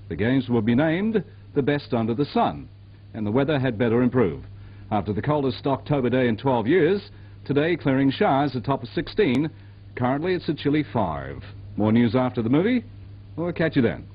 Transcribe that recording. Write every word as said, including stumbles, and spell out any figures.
The games will be named the best under the sun, and the weather had better improve. After the coldest October day in twelve years, today clearing showers atop of sixteen. Currently it's a chilly five. More news after the movie. We'll catch you then.